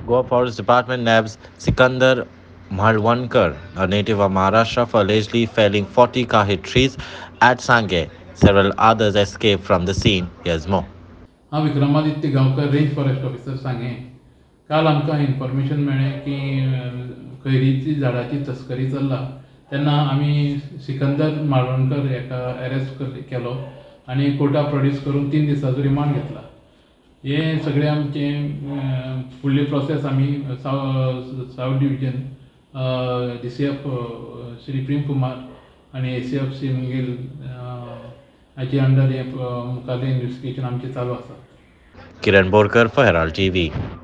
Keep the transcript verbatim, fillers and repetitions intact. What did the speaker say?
Goa Forest Department nabs Sikandar Malvankar, a native of Maharashtra, for allegedly felling forty kahir trees at Sanguem. Several others escaped from the scene. Here's more. हांव Vikramaditya Gaonkar, range forest officer सांगें. काल आमकां information मेळ्ळें की कैरीची झाडाची तस्करी चल्ला. तेन्ना आमी सिकंदर माळवणकर हेका अरेस्ट केलो आनी कोर्टाक प्रोड्यूस करून तीन दिसाचो रिमांड घेतला. हे सगळे आमचे फुडली प्रोसेस आमी south division D C F Shri Prem Kumar आनी ए सी एफ सी मुगेल हाचे अंडर हे मुखाल्लें इन्व्हेस्टिगेशन आमचें चालू आसा. Kiran Borkar for Herald T V.